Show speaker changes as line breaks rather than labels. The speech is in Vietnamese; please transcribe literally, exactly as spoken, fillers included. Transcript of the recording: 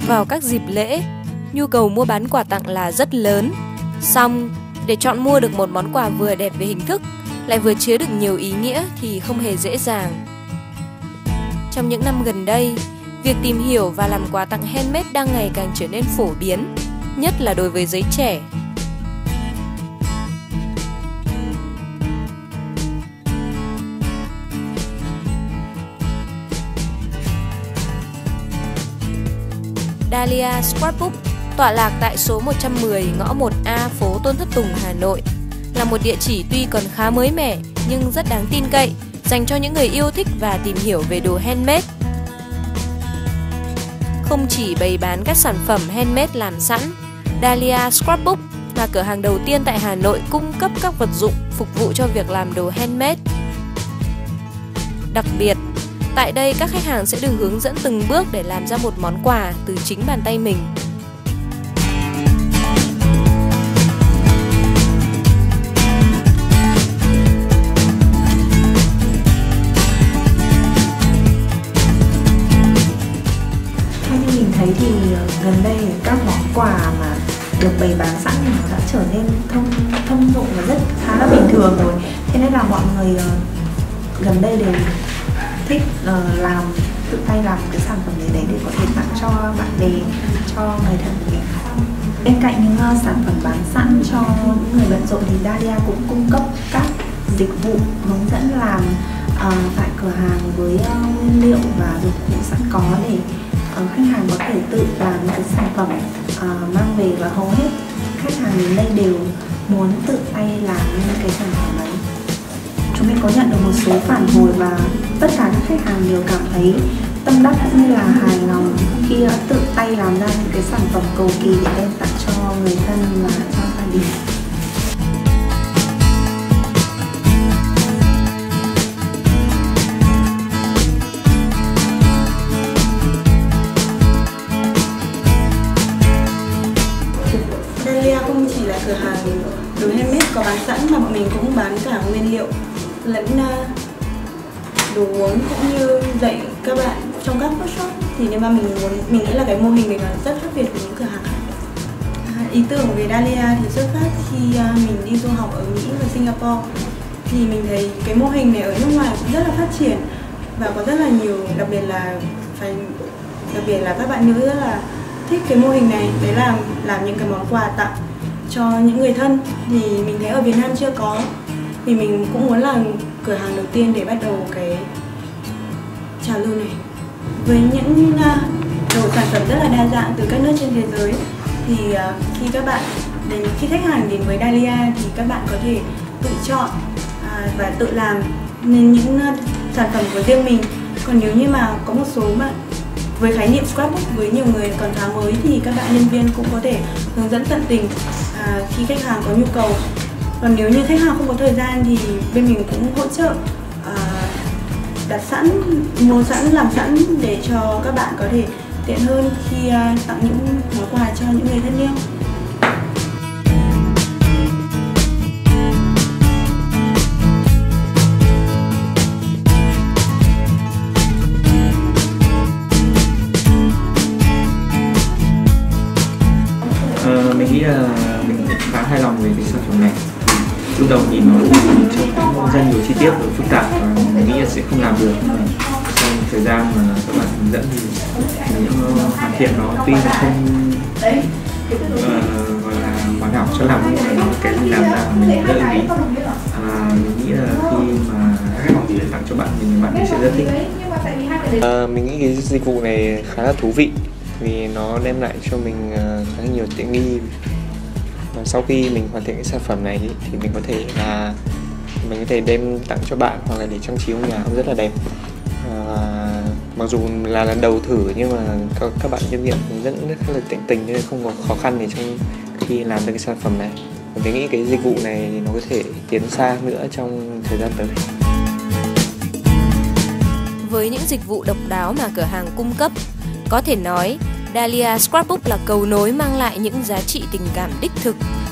Vào các dịp lễ, nhu cầu mua bán quà tặng là rất lớn. Song, để chọn mua được một món quà vừa đẹp về hình thức, lại vừa chứa được nhiều ý nghĩa thì không hề dễ dàng. Trong những năm gần đây, việc tìm hiểu và làm quà tặng handmade đang ngày càng trở nên phổ biến, nhất là đối với giới trẻ. Dahlia Scrapbook tọa lạc tại số một trăm mười ngõ một A phố Tôn Thất Tùng, Hà Nội, là một địa chỉ tuy còn khá mới mẻ nhưng rất đáng tin cậy dành cho những người yêu thích và tìm hiểu về đồ handmade. Không chỉ bày bán các sản phẩm handmade làm sẵn, Dahlia Scrapbook là cửa hàng đầu tiên tại Hà Nội cung cấp các vật dụng phục vụ cho việc làm đồ handmade. Đặc biệt, tại đây các khách hàng sẽ được hướng dẫn từng bước để làm ra một món quà từ chính bàn tay mình.
Theo như mình thấy thì gần đây các món quà mà được bày bán sẵn thì nó đã trở nên thông thông dụng và rất khá là bình thường rồi. Thế nên là mọi người uh, gần đây đều thích uh, làm tự tay làm cái sản phẩm này đấy để có thể tặng cho bạn bè, cho người thân của mình. Bên cạnh những uh, sản phẩm bán sẵn cho những người bận rộn thì Dahlia cũng cung cấp các dịch vụ hướng dẫn làm uh, tại cửa hàng với uh, nguyên liệu và dụng cụ sẵn có để uh, khách hàng có thể tự làm những cái sản phẩm uh, mang về, và hầu hết khách hàng đến đây đều muốn tự tay làm những cái sản phẩm ấy. Chúng mình có nhận được một số phản hồi và tất cả các khách hàng đều cảm thấy tâm đắc cũng như là hài lòng khi tự tay làm ra những cái sản phẩm cầu kỳ để đem tặng cho người thân và cho gia đình.
Dahlia không chỉ là cửa hàng đồ handmade có bán sẵn mà bọn mình cũng bán cả nguyên liệu lẫn đồ uống cũng như dạy các bạn trong các workshop. Thì nếu mà mình muốn, mình nghĩ là cái mô hình này là rất khác biệt với những cửa hàng khác. Ý tưởng về Dahlia thì xuất phát khi mình đi du học ở Mỹ và Singapore, thì mình thấy cái mô hình này ở nước ngoài cũng rất là phát triển và có rất là nhiều, đặc biệt là phải đặc biệt là các bạn nữ rất là thích cái mô hình này, đấy là làm những cái món quà tặng cho những người thân. Thì mình thấy ở Việt Nam chưa có, thì mình cũng muốn là cửa hàng đầu tiên để bắt đầu cái trào lưu này. Với những đồ sản phẩm rất là đa dạng từ các nước trên thế giới, thì khi các bạn đến khi khách hàng đến với Dahlia thì các bạn có thể tự chọn và tự làm nên những sản phẩm của riêng mình. Còn nếu như mà có một số mà với khái niệm scrapbook với nhiều người còn khá mới thì các bạn nhân viên cũng có thể hướng dẫn tận tình à, khi khách hàng có nhu cầu. Còn nếu như khách hàng không có thời gian thì bên mình cũng hỗ trợ à, đặt sẵn, mua sẵn, làm sẵn để cho các bạn có thể tiện hơn khi à, tặng những món quà cho những người thân yêu.
Ờ, mình nghĩ là mình khá hài lòng về cái sản phẩm này. Lúc đầu nhìn nó trông rất nhiều chi tiết và phức tạp và mình nghĩ là sẽ không làm được, nhưng mà trong thời gian mà các bạn hướng dẫn thì mình hoàn thiện nó, tuy nó không uh, gọi là hoàn hảo cho lắm nhưng mà cái mình làm ra mình rất ưng ý. À, mình nghĩ là khi mà tặng cho bạn mình, bạn sẽ rất thích.
À, mình nghĩ cái dịch vụ này khá là thú vị vì nó đem lại cho mình khá nhiều tiện nghi. Và sau khi mình hoàn thiện cái sản phẩm này thì mình có thể là mình có thể đem tặng cho bạn hoặc là để trang trí trong nhà cũng rất là đẹp. À, mặc dù là lần đầu thử nhưng mà các, các bạn nhân viên rất rất là tận tình nên không có khó khăn gì trong khi làm được cái sản phẩm này. Và mình nghĩ cái dịch vụ này nó có thể tiến xa nữa trong thời gian tới.
Với những dịch vụ độc đáo mà cửa hàng cung cấp, có thể nói Dahlia Scrapbook là cầu nối mang lại những giá trị tình cảm đích thực